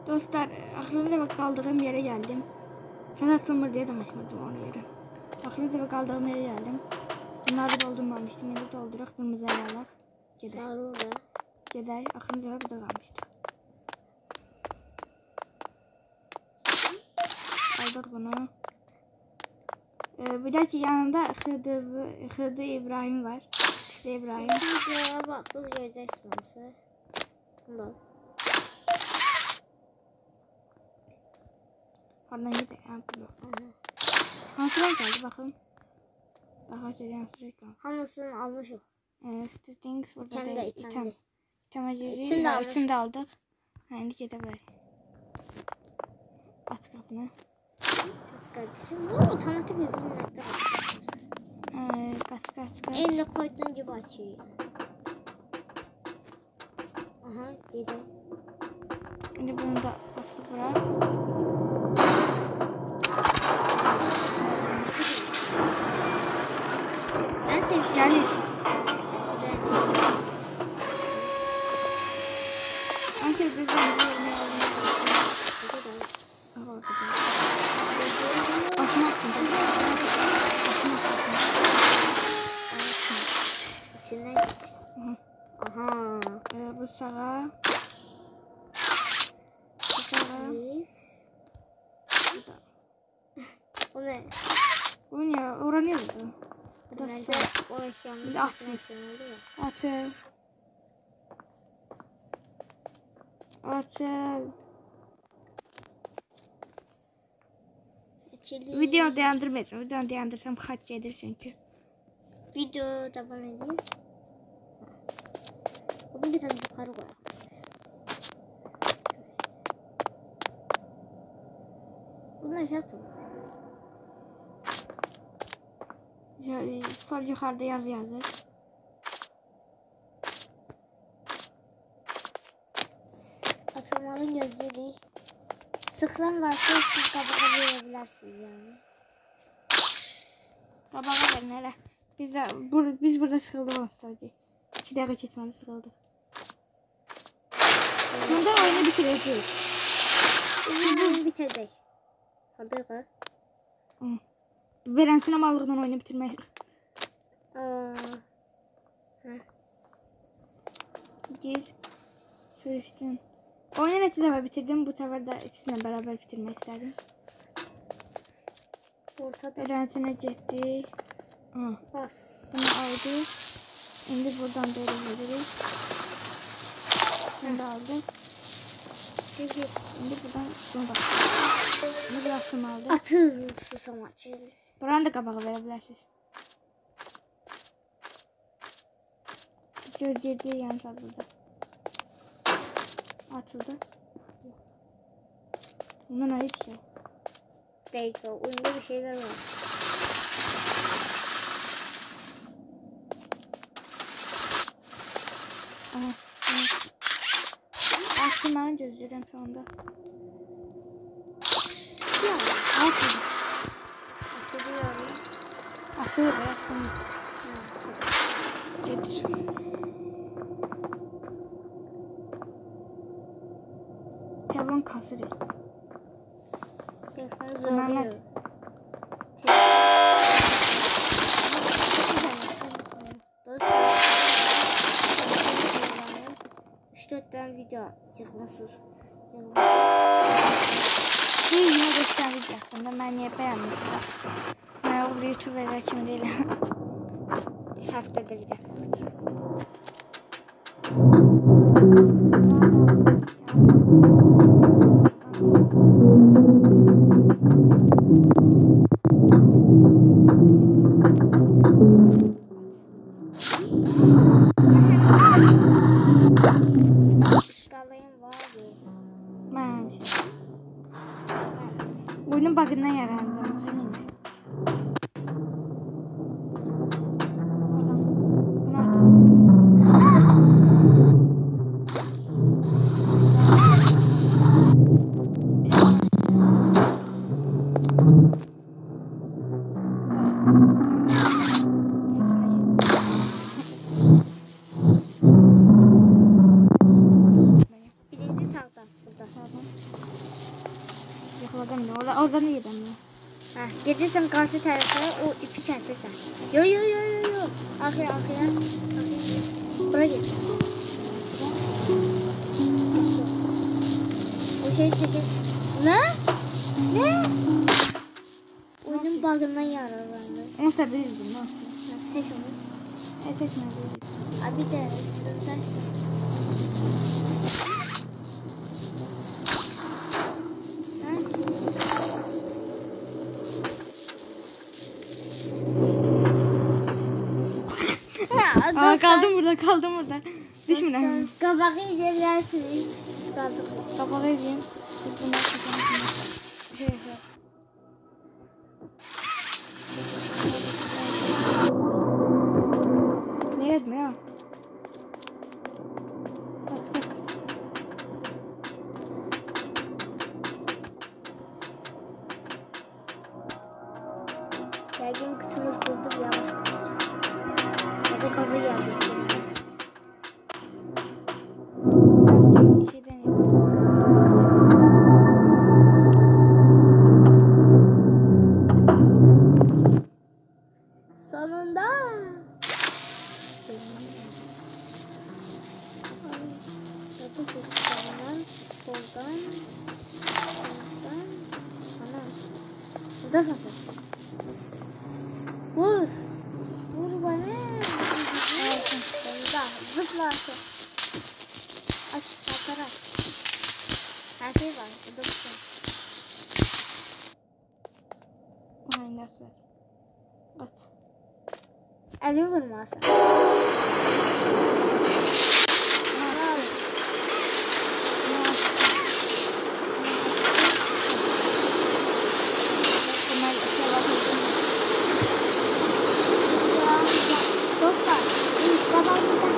Dostlar, axırıncı kaldığım yere geldim. Sen sınır diye danışmadım ona göre. Axırıncı kaldığım yere geldim. Bunları doldurmamıştım. Yine doldurup kırmızı ayarlar. Sarı orada. Gedək. Axırıncı burada kalmıştık. Aldık bunu. Bir de ki yanında Hıdı İbrahim var. İşte İbrahim. Videoya baksız göreceksiniz. Bundan. Oradan gidelim. Hansı renk geldi bakın. Daha önce hansı renk kaldı. Hamısını almışım. Things burada İtem da de, item. İçini de aldık. Ha, indi gidelim. At kapını. Kaç kardeşim. Bu otomatik üzümlükte Kaç. Elle koyduğun gibi açıyor. Aha gidelim. Şimdi bunu da bastık buraya. En sevdiğim. Yani en sevdiğim İçinden. Aha. bu sağa. Bu ne? Bu ne? Öğreniyor musun? Bu da Bence o eşyanın bir atsın. Atıl. Video dayandırmayacağım. Video dayandırsam kaç gelir çünkü. Video devam edeyim. Bunu biraz yukarı koyalım. Bunu aşağı atalım. Sol yukarıda yazı yazır. Atılmanın gözleri. Sıkılan varsa siz kabağa verebilirsiniz yani. Kabağa verin hele. Biz burada sıkıldık sadece. 2 dakika çekmeli sıkıldık. Bunda oyunu bitireceğiz. Oyunu bitirdik. Hadi yukarı. Verentine mallıqdan oyunu bitirmək. Gir. Sürüşdün. Oyunu neçə dəfə bitirdim. Bu səfər də ikisini beraber bitirmək istədim. Ortada. Verentine getdik. Bas. Bunu aldık. İndi buradan böyle veririk. Bunu da aldık. Çünkü İndi buradan bunu da bunu bıraktım aldık. atıl susamaç. Buranı da qabağa verə bilərsiniz. Gözledi yan burada. Atıldı. Bundan hiç yok. Dakika oyunda bir şeyler var. Aha. Açtırmanı gözlüyorum şu anda. Ya. Açıldı. Açılıyorum. Açıldı. Açıldı. Getir. Telefon kasırı. Telefonu Mehmet. zorluyor. 3-4 tane video çıkmasız. Yine gösterdik hakkında. Ben niye beğenmiştim. Ben o YouTube'da kim değil. Haftada bir de. Oyunun bug'ından yarandı. Birinci sağdan burada. oradan ne? Oradan iyi ben mi? Heh, gelirsen karşı tarafa o ipi kesersen. Yo. Arkaya. Buraya gel. O şey çekil. Ne? Oyunun bug'ından yararlandı. Onu sevebilirdim. Nasıl? Seç onu. Seçmedim. Abi de sen. Kaldım burada. Düşmüyorum. Kabağı yiyebilirsiniz. Kaldım. Kapağı yiyeyim. Ne yedin ya? Kaç. Gergin kısmımız buldu yavaş. Ya da kazı geldi. Bir şey deneyim. Sonunda. Soldan. Buradasın sen. Vur bana. Sonunda. Zıpla aşağı. Aç. Kalkar aç. Her şey var. Burada bir şey. Aynen öyle. Kaç. Elini vurmasın. Dostlar, babamızdan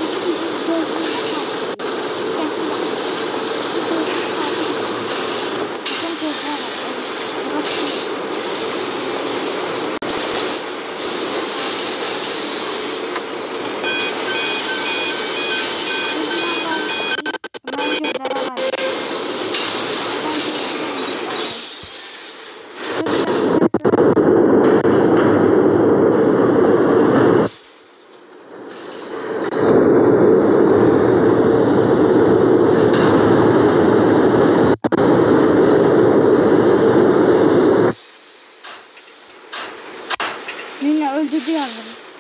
Minna öldürdü yavrum.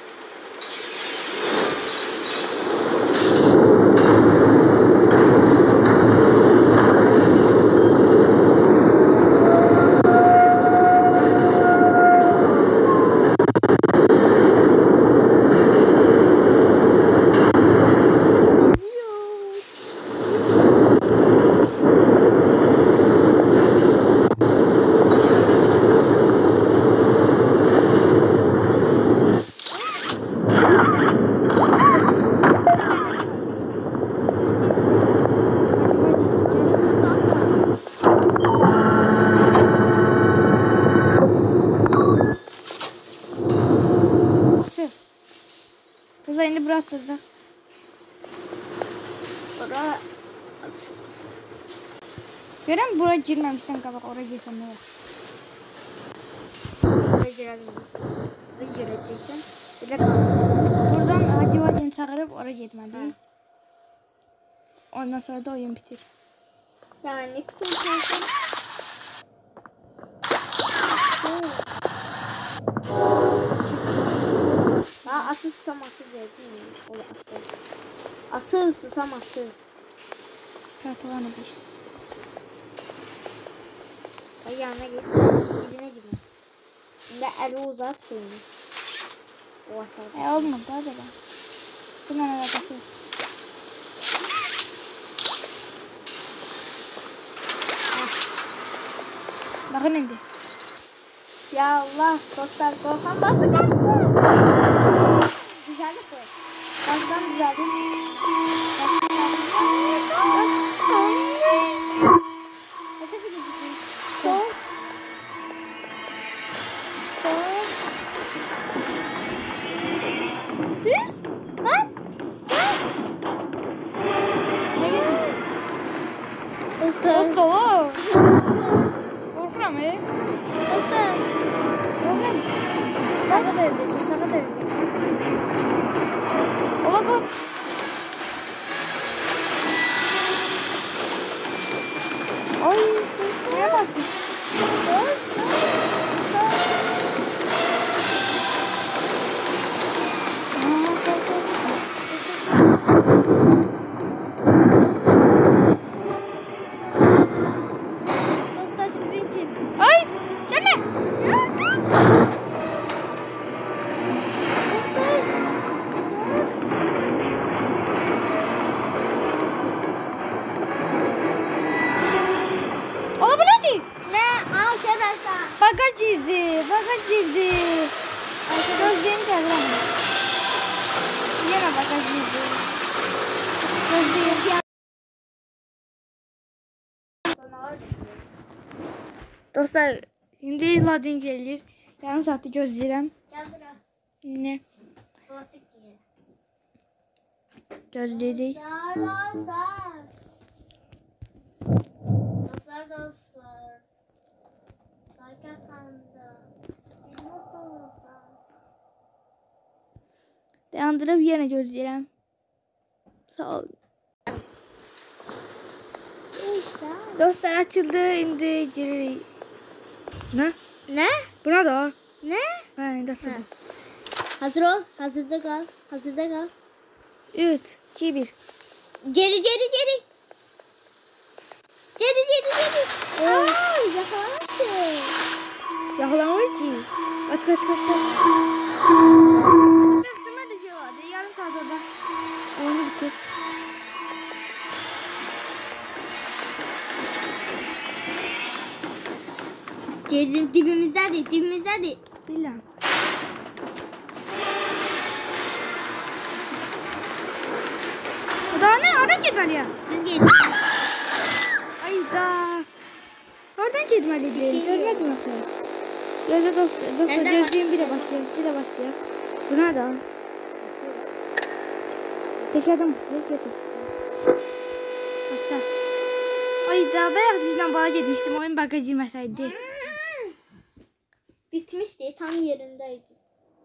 Uzayını bıraktırdı. Oraya Görüyor musun? Buraya girmemişten kabak. Oraya girsem ne olur? girelim. Bir gireceksin. Bir de kaldı. Buradan hadi vadini çağırıp oraya gitmeliyiz. Ondan sonra da oyun bitir. Yani kurtarsın. Atı susaması geldi mi? O da atı susaması. Kartalanı bir. Ay yanına git. Dibine gibi. Şimdi eli uzat şeyini. O aşağıda. Olmadı hadi ben. Bundan alakası yok. Bakın indi. Ya Allah dostlar korkan bastı kaçtı. Güzeldi bu. Baştan güzeldi. Son. Düz. Lan. Sen. Ne getirdin? Dostlar. Okulu. Bura mı? Dostlar. Problem. Sağa da öndesin. Sağa da öndesin. Ola kaç. Ay. Neye baktın? Dostlar sizin için. Ay. Gelme. Ola bu ne değil? Ne arkadaşlar? Bagaj girdi. Bagaj girdi. Gözlerini çeviremem. Yine bagaj girdi. Gözlerini. Dostlar şimdi Ladin gelir. Yarım saati gözləyirəm. Gel buraya. Ne? Klasik giyin. Gözləyirik. Dostlar. Dostlar. Like atandı. Dayandırıb yenə gözləyirəm. Sağ ol. Dostlar açıldı. İndi giririk. Ne? Ne? Buna da. Ne? Ha, indi açıldı. Hazır ol. Hazırda kal. Hazırda kal. 3, 2, 1. Geri. Aa, yakalamıştı. Yaxalamış ki. Kaç. Üstüme de şey vardı. Yarım saat orada. Onu bitir. Geldim dibimizdedir. Bilmem. Bu da ne? Oradan gitmeli ya. Düz geç. Ay da. Oradan gitmeli değil. şey Görmedim aslında. Gözde dostlar Nereden gözlüğüm bir de başlıyor. Bu nerede? Tekerden başlıyor. Götür. Başla. Ay da bayaq dizden bağa gitmiştim. Oyun bagaj yemeseydi. Bitmişti. Tam yerindeydi.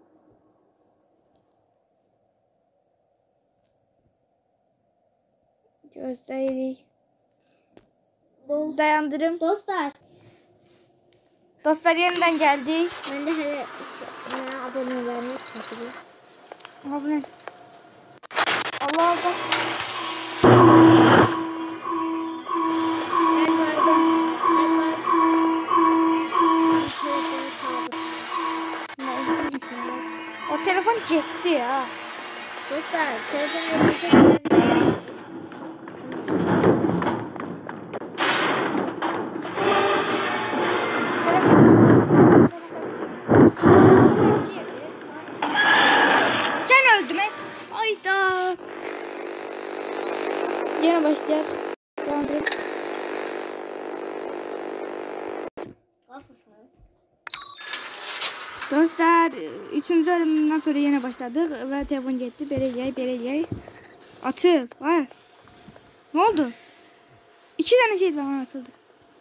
Gösterik. Dayandırım. Dostlar yeniden geldik. Ben de hele abonelerini çekiyorum. Abone. Allah Allah. O telefon gitti ya. Dostlar, telefonla Gene öldüm et. Ayda. Yine başlayacağız. Devam edelim. Dostlar 3. bölümünden sonra yine başladık ve telefon gitti. Belediye. Atıl. Var. Ne oldu? 2 tane şey zaman atıldı.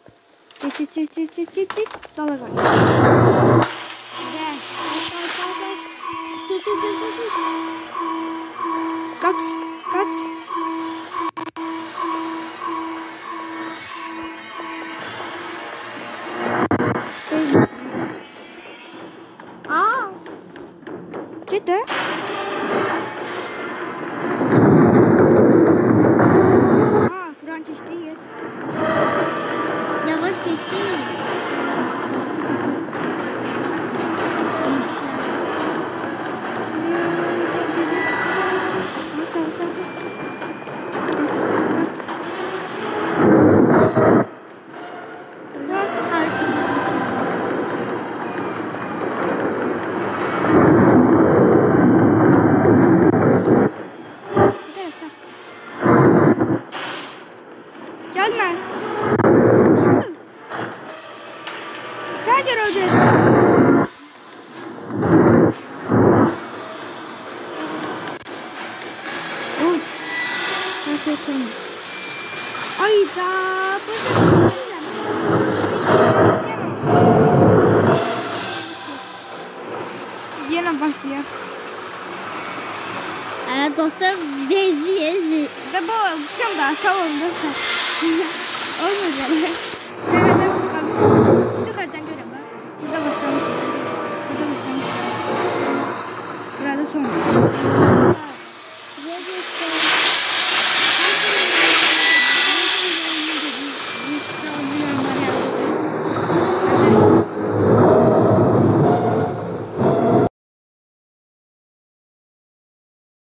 Çık. Dala kal. Gel. Kaç. Aa, Ciddi. Kur'an çeşitliyiz. yavaş geçti. Gelme. Sadece öldü. Oy. Gerçekten. Ay da. başlayaq. Evet dostlar bezliyiz. De bu kim daha sağ olun dostlar. Olmadı.